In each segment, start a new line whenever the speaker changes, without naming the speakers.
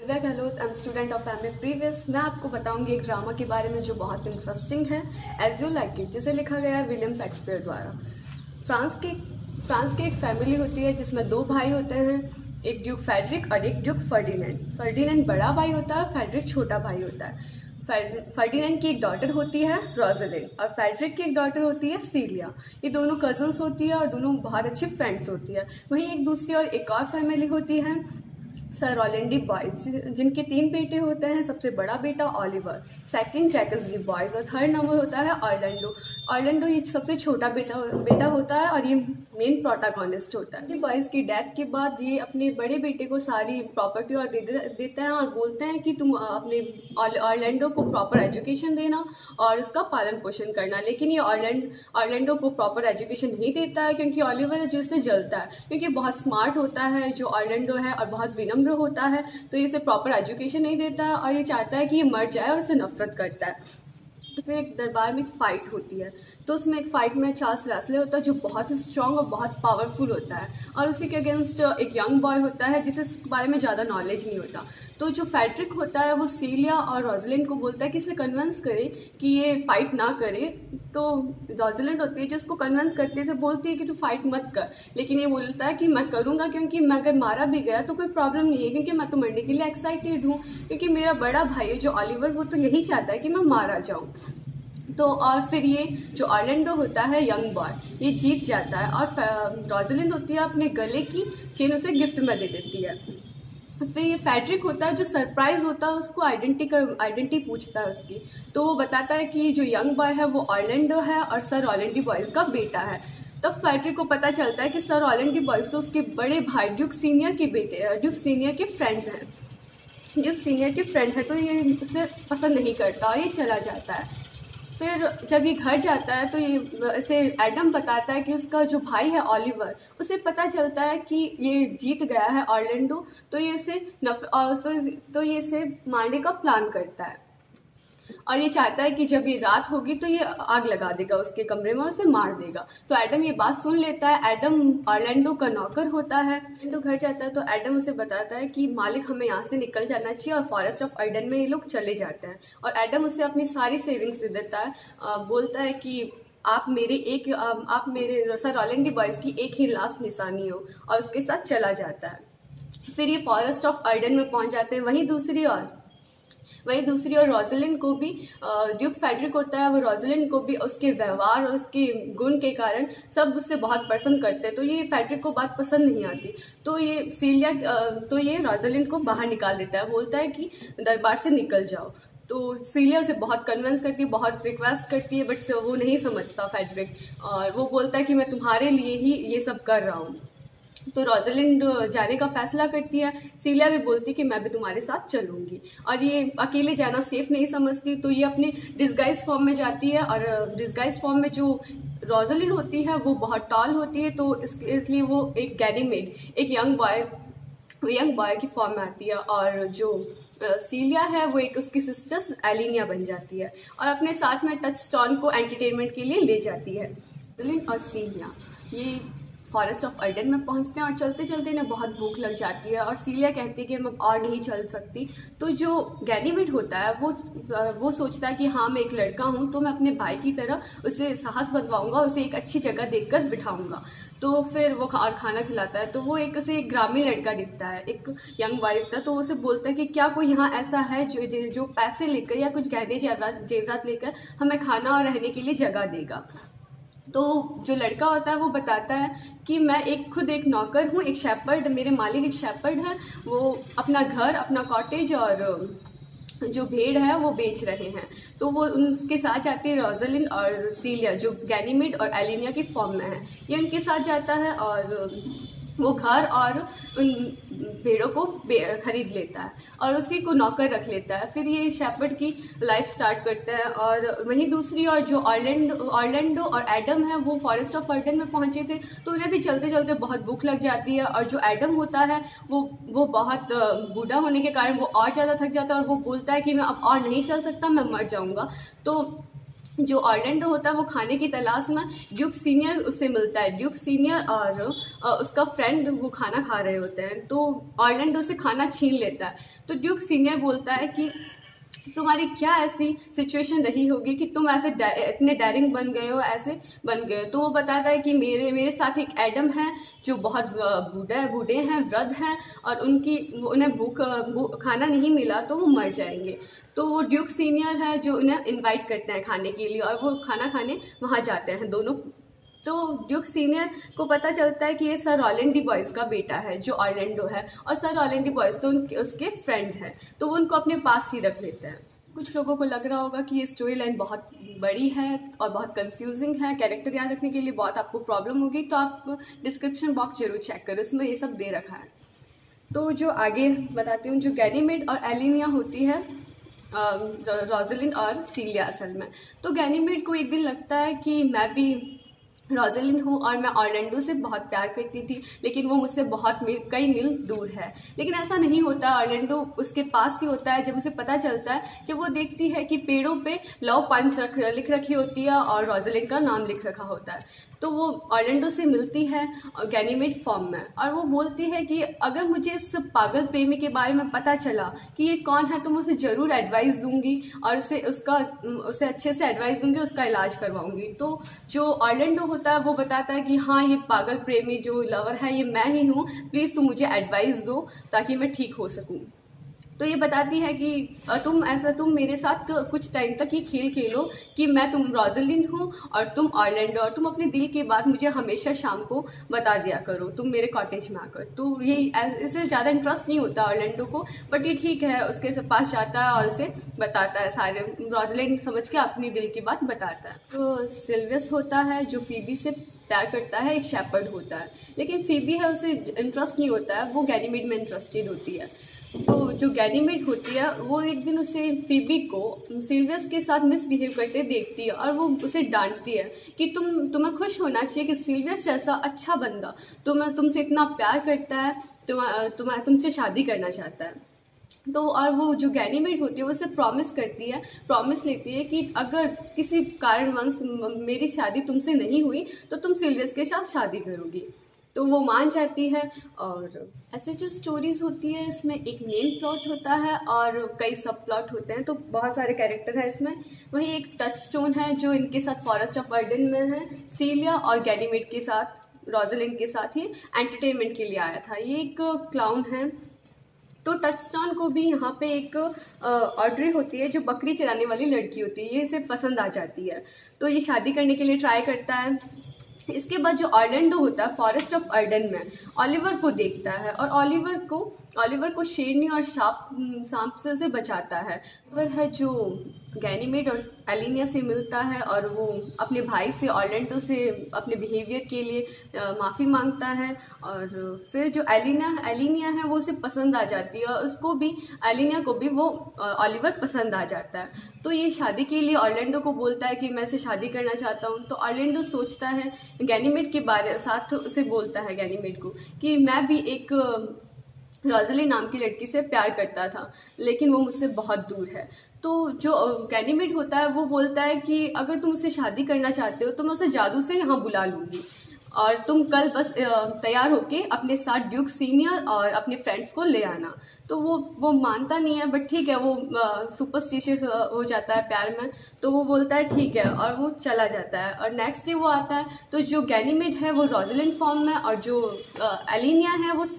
Divya Gehlot, I am student of MA previous. मैं आपको बताऊंगी एक ड्रामा के बारे में जो बहुत इंटरेस्टिंग है, एज यू लाइक इट, जिसे लिखा गया है विलियम शेक्सपियर द्वारा। फ्रांस की एक फैमिली होती है जिसमें दो भाई होते हैं, एक ड्यूक फेडरिक और एक ड्यूक फर्डिनेंड। फर्डिनेंड बड़ा भाई होता है, फेडरिक छोटा भाई होता है। फर्डिनेंड की एक डॉटर होती है रोजालिंड और फेडरिक की एक डॉटर होती है सीलिया। ये दोनों कजन्स होती है और दोनों बहुत अच्छी फ्रेंड्स होती है। वहीं एक दूसरी और एक और फैमिली होती है सर रॉलैंडी बॉयज, जिनके 3 बेटे होते हैं। सबसे बड़ा बेटा Oliver, second Jaques de Boys और थर्ड नंबर होता है ऑर्लैंडो। ऑर्लैंडो ये सबसे छोटा बेटा होता है और ये मेन प्रोटैगनिस्ट होता है। बॉयज की डेथ के बाद ये अपने बड़े बेटे को सारी प्रॉपर्टी और देते हैं और बोलते हैं कि तुम अपने ऑर्लैंडो को प्रॉपर एजुकेशन देना और उसका पालन पोषण करना। लेकिन ये ऑर्लैंडो को प्रॉपर एजुकेशन नहीं देता है क्योंकि ऑलिवर जिससे जलता है, क्योंकि बहुत स्मार्ट होता है जो ऑर्लैंडो है और बहुत विनम्र होता है, तो ये इसे प्रॉपर एजुकेशन नहीं देता है और ये चाहता है कि ये मर जाए और इसे नफरत करता है। तो फिर एक दरबार में एक फाइट होती है, तो उसमें एक फाइट में चार्ल्स वेस्ले होता है जो बहुत ही स्ट्रांग और बहुत पावरफुल होता है और उसी के अगेंस्ट एक यंग बॉय होता है जिसे इस बारे में ज़्यादा नॉलेज नहीं होता। तो जो फेडरिक होता है वो सीलिया और रोजालिंड को बोलता है कि इसे कन्विंस करे कि ये फाइट ना करे। तो रोजालिंड होती है जो उसको कन्विंस करती है, इसे बोलती है कि तू फाइट मत कर, लेकिन ये बोलता है कि मैं करूँगा क्योंकि मैं अगर मारा भी गया तो कोई प्रॉब्लम नहीं है, क्योंकि मैं तो मरने के लिए एक्साइटेड हूँ, क्योंकि मेरा बड़ा भाई है जो ऑलिवर वो तो यही चाहता है कि मैं मारा जाऊँ। तो और फिर ये जो ऑर्लैंडो होता है यंग बॉय, ये जीत जाता है और रोजालिंड होती है अपने गले की चेन उसे गिफ्ट में दे देती है। फिर ये फेडरिक होता है जो सरप्राइज होता है, उसको आइडेंटिटी पूछता है उसकी, तो वो बताता है कि जो यंग बॉय है वो ऑर्लैंडो है और सर रॉलैंडी बॉयज का बेटा है। तब फेडरिक को पता चलता है कि सर रॉलैंडी बॉयज तो उसके बड़े भाई ड्यूक सीनियर के बेटे ड्यूक सीनियर के फ्रेंड्स हैं, ड्यूक सीनियर के फ्रेंड है, तो ये उसे पसंद नहीं करता और ये चला जाता है। फिर जब ये घर जाता है तो ये इसे एडम बताता है कि उसका जो भाई है ऑलिवर, उसे पता चलता है कि ये जीत गया है ऑर्लैंडो, तो ये इसे मारने का प्लान करता है और ये चाहता है कि जब ये रात होगी तो ये आग लगा देगा उसके कमरे में और उसे मार देगा। तो एडम ये बात सुन लेता है। एडम ऑर्लैंडो का नौकर होता है। तो घर जाता है तो एडम उसे बताता है कि मालिक हमें यहाँ से निकल जाना चाहिए और फॉरेस्ट ऑफ अर्डन में ये लोग चले जाते हैं। और एडम उसे अपनी सारी सेविंग्स दे देता है, बोलता है कि आप मेरे सर रॉलैंडी बॉयज की एक ही लास्ट निशानी हो, और उसके साथ चला जाता है। फिर ये फॉरेस्ट ऑफ अर्डन में पहुंच जाते हैं। वहीं दूसरी ओर रोजालिंड को भी ड्यूक फेडरिक होता है, वो रोजालिंड को भी उसके व्यवहार और उसके गुण के कारण सब उससे बहुत पसंद करते हैं। तो ये फेडरिक को बात पसंद नहीं आती, तो ये रोजालिंड को बाहर निकाल देता है, बोलता है कि दरबार से निकल जाओ। तो सीलिया उसे बहुत कन्विंस करती है, बहुत रिक्वेस्ट करती है, बट वो नहीं समझता फेडरिक, और वो बोलता है कि मैं तुम्हारे लिए ही ये सब कर रहा हूँ। तो रोजालिंड जाने का फैसला करती है। सीलिया भी बोलती है कि मैं भी तुम्हारे साथ चलूंगी, और ये अकेले जाना सेफ नहीं समझती, तो ये अपने डिस्गाइज फॉर्म में जाती है। और डिस्गाइज फॉर्म में जो रोजालिंड होती है वो बहुत टॉल होती है, तो इसलिए वो एक गेनीमेड, एक यंग बॉय की फॉर्म में आती है, और जो सीलिया है वो एक उसकी सिस्टर एलिनिया बन जाती है और अपने साथ में टचस्टोन को एंटरटेनमेंट के लिए ले जाती है। रोजालिंड और सीलिया ये फॉरेस्ट ऑफ अर्डन में पहुंचते हैं और चलते चलते इन्हें बहुत भूख लग जाती है और सीलिया कहती है कि मैं और नहीं चल सकती। तो जो गेनीमेड होता है वो सोचता है कि हाँ मैं एक लड़का हूँ, तो मैं अपने भाई की तरह उसे साहस बंधवाऊंगा, उसे एक अच्छी जगह देखकर बिठाऊंगा। तो फिर वो और खाना खिलाता है। तो वो उसे एक ग्रामीण लड़का दिखता है, एक यंग बॉय दिखता है, तो उसे बोलता है कि क्या कोई यहाँ ऐसा है जो पैसे लेकर या कुछ गहने जेवरात लेकर हमें खाना और रहने के लिए जगह देगा। तो जो लड़का होता है वो बताता है कि मैं खुद एक नौकर हूँ, एक शेपर्ड, मेरे मालिक एक शेपर्ड है, वो अपना घर, अपना कॉटेज और जो भेड़ है वो बेच रहे हैं। तो वो उनके साथ जाती है रोजालिंड और सीलिया जो गेनीमेड और एलिनिया की फॉर्म में है। ये उनके साथ जाता है और वो घर और उन भेड़ों को खरीद लेता है और उसी को नौकर रख लेता है। फिर ये शेपर्ड की लाइफ स्टार्ट करता है। और वहीं दूसरी ओर जो ऑर्लैंडो और एडम है वो फॉरेस्ट ऑफ अर्डन में पहुंचे थे, तो उन्हें भी चलते चलते बहुत भूख लग जाती है। और जो एडम होता है वो बहुत बूढ़ा होने के कारण वो और ज़्यादा थक जाता है और वो बोलता है कि मैं अब और नहीं चल सकता, मैं मर जाऊंगा। तो जो ऑरलैंडो होता है वो खाने की तलाश में ड्यूक सीनियर उससे मिलता है। ड्यूक सीनियर और उसका फ्रेंड वो खाना खा रहे होते हैं, तो ऑरलैंडो से खाना छीन लेता है। तो ड्यूक सीनियर बोलता है कि तुम्हारी क्या ऐसी सिचुएशन रही होगी कि तुम ऐसे इतने डेयरिंग बन गए हो, ऐसे बन गए हो। तो वो बताता है कि मेरे साथ एक एडम है जो बहुत बूढ़े हैं, वृद्ध हैं, और उन्हें खाना नहीं मिला तो वो मर जाएंगे। तो वो ड्यूक सीनियर है जो उन्हें इनवाइट करते हैं खाने के लिए, और वो खाना खाने वहाँ जाते हैं दोनों। तो ड्यूक सीनियर को पता चलता है कि ये सर रॉलैंड डी बॉयस का बेटा है जो ऑरलैंडो है, और सर रॉलैंड डी बॉयस तो उसके फ्रेंड है, तो वो उनको अपने पास ही रख लेते हैं। कुछ लोगों को लग रहा होगा कि ये स्टोरी लाइन बहुत बड़ी है और बहुत कंफ्यूजिंग है, कैरेक्टर याद रखने के लिए बहुत आपको प्रॉब्लम होगी, तो आप डिस्क्रिप्शन बॉक्स जरूर चेक करो, इसमें ये सब दे रखा है। तो जो आगे बताती हूँ, जो गैनीमेड और एलिनिया होती है, रोज़लिंड और सीलिया असल में। तो गैनीमेड को एक दिन लगता है कि मैं भी रोज़लिंड हूँ और मैं ऑरलैंडो से बहुत प्यार करती थी, लेकिन वो मुझसे बहुत कई मील दूर है। लेकिन ऐसा नहीं होता, ऑरलैंडो उसके पास ही होता है। जब उसे पता चलता है, जब वो देखती है कि पेड़ों पे लव पॉइंट्स लिख रखी होती है और रोज़लिंड का नाम लिख रखा होता है, तो वो ऑरलैंडो से मिलती है गैनीमेड फॉर्म में, और वो बोलती है कि अगर मुझे इस पागल प्रेमी के बारे में पता चला कि ये कौन है तो मैं उसे जरूर एडवाइस दूंगी और उसे अच्छे से एडवाइस दूंगी, उसका इलाज करवाऊंगी। तो जो ऑरलैंडो होता है वो बताता है कि हाँ, ये पागल प्रेमी जो लवर है ये मैं ही हूँ, प्लीज तुम मुझे एडवाइस दो ताकि मैं ठीक हो सकूं। तो ये बताती है कि तुम मेरे साथ कुछ टाइम तक ये खेल खेलो कि तुम रोज़लिंड हूँ और तुम ऑरलैंडो, और तुम अपने दिल की बात मुझे हमेशा शाम को बता दिया करो, तुम मेरे कॉटेज में आकर। तो ये इससे ज़्यादा इंटरेस्ट नहीं होता ऑरलैंडो को, बट ये ठीक है, उसके पास जाता है और उसे बताता है सारे, रोज़लिंड समझ के अपनी दिल की बात बताता है। तो सिल्वियस होता है जो फीबी से प्यार करता है, एक शेपर्ड होता है, लेकिन फीबी है उसे इंटरेस्ट नहीं होता है, वो गैनीमेड में इंटरेस्टेड होती है। तो जो गैनीमेड होती है वो एक दिन उसे फीबी को सिल्वियस के साथ मिसबिहेव करते देखती है, और वो उसे डांटती है कि तुम्हें खुश होना चाहिए कि सिल्वियस जैसा अच्छा बंदा तुमसे इतना प्यार करता है, तुमसे शादी करना चाहता है। तो और वो जो गैनीमेड होती है वो उसे प्रॉमिस लेती है कि अगर किसी कारणवश मेरी शादी तुमसे नहीं हुई तो तुम सिल्वियस के साथ शादी करोगी। तो वो मान जाती है। और ऐसे जो स्टोरीज होती है इसमें एक मेन प्लॉट होता है और कई सब प्लॉट होते हैं, तो बहुत सारे कैरेक्टर हैं इसमें। वही एक टचस्टोन है जो इनके साथ फॉरेस्ट ऑफ अर्डन में है, सीलिया और गैनीमेड के साथ, रोज़लिंड के साथ ही एंटरटेनमेंट के लिए आया था। ये एक क्लाउन है। तो टचस्टोन को भी यहाँ पे एक ऑड्री होती है जो बकरी चराने वाली लड़की होती है, ये इसे पसंद आ जाती है, तो ये शादी करने के लिए ट्राई करता है। इसके बाद जो ऑरलैंडो होता है फॉरेस्ट ऑफ अर्डन में ओलिवर को देखता है, और ओलिवर को शेरनी और सांप से उसे बचाता है। वह है जो गैनीमेड और एलिनिया से मिलता है और वो अपने भाई से, ऑरलैंडो से अपने बिहेवियर के लिए माफ़ी मांगता है। और फिर जो एलिनिया है वो उसे पसंद आ जाती है, और एलिनिया को भी वो ओलिवर पसंद आ जाता है। तो ये शादी के लिए ऑरलैंडो को बोलता है कि मैं इसे शादी करना चाहता हूँ। तो ऑरलैंडो सोचता है गैनीमेड के साथ उसे बोलता है गैनीमेड को कि मैं भी एक रोज़लिंड नाम की लड़की से प्यार करता था, लेकिन वो मुझसे बहुत दूर है। तो जो गैनीमेड होता है वो बोलता है कि अगर तुम उससे शादी करना चाहते हो तो मैं उसे जादू से यहाँ बुला लूंगी, और तुम कल बस तैयार होके अपने साथ ड्यूक सीनियर और अपने फ्रेंड्स को ले आना। तो वो मानता नहीं है, बट ठीक है, वो सुपरस्टिशियस हो जाता है प्यार में, तो वो बोलता है ठीक है, और वो चला जाता है। और नेक्स्ट डे वो आता है, तो जो गैनीमेड है वो रोज़लिंड फॉर्म में, और जो एलिनिया है वो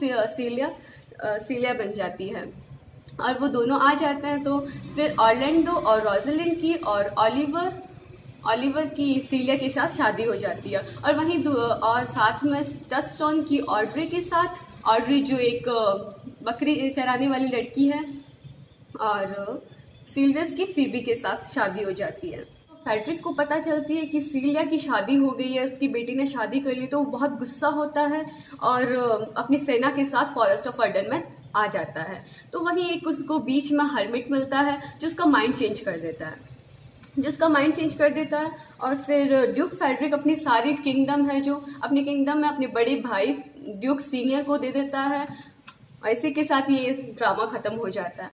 सीलिया बन जाती है, और वो दोनों आ जाते हैं। तो फिर ऑरलैंडो और रोज़लिंड की और ओलिवर की सीलिया के साथ शादी हो जाती है। और वहीं और साथ में टचस्टोन की ऑड्री के साथ, ऑड्री जो एक बकरी चराने वाली लड़की है, और सिल्वियस की फीबी के साथ शादी हो जाती है। फ्रेडरिक को पता चलती है कि सीलिया की शादी हो गई है, उसकी बेटी ने शादी कर ली, तो वो बहुत गुस्सा होता है और अपनी सेना के साथ फॉरेस्ट ऑफ अर्डन में आ जाता है। तो वहीं एक उसको बीच में हर्मिट मिलता है जो उसका माइंड चेंज कर देता है, और फिर ड्यूक फेडरिक अपनी सारी किंगडम है जो अपने किंगडम में अपने बड़े भाई ड्यूक सीनियर को दे देता है। इसी के साथ ये ड्रामा खत्म हो जाता है।